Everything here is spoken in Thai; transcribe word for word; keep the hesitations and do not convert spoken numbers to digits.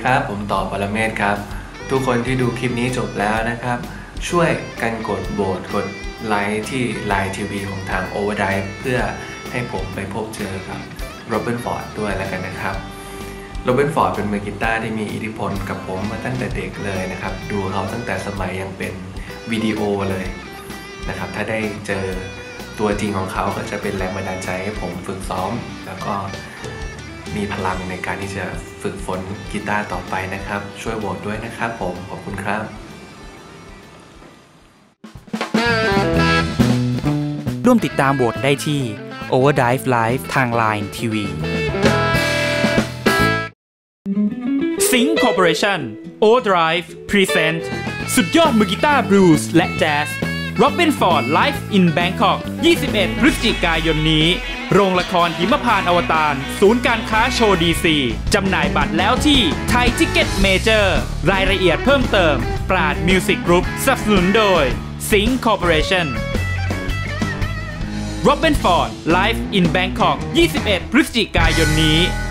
ครับผมต่อปรเมศครับทุกคนที่ดูคลิปนี้จบแล้วนะครับช่วยกันกดโหวตกดไลค์ที่ไลน์ทีวีของทาง Overdrive เพื่อให้ผมไปพบเจอกับโรเบิร์ตฟอร์ดด้วยแล้วกันนะครับโรเบิร์ตฟอร์ดเป็นมือกีตาร์ที่มีอิทธิพลกับผมมาตั้งแต่เด็กเลยนะครับดูเขาตั้งแต่สมัยยังเป็นวิดีโอเลยนะครับถ้าได้เจอตัวจริงของเขาก็จะเป็นแรงบันดาลใจให้ผมฝึกซ้อมแล้วก็มีพลังในการที่จะฝึกฝนกีตาร์ต่อไปนะครับช่วยโหวตด้วยนะครับผมขอบคุณครับร่วมติดตามโหวตได้ที่ Overdrive Live ทาง ไลน์ ที วี Sync Corporation Overdrive Present สุดยอดมือกีตาร์บลูส์และแจ๊ส Robin Ford Live in Bangkok ยี่สิบเอ็ด พฤศจิกายนนี้โรงละครหิมพานต์อวตารศูนย์การค้าโชว์ดีซีจำหน่ายบัตรแล้วที่ไทยทิกเก็ตเมเจอร์รายละเอียดเพิ่มเติมปราดมิวสิกกรุ๊ปสนับสนุนโดย Sync Corporation Robin Ford Live in Bangkok ยี่สิบเอ็ด พฤศจิกายนนี้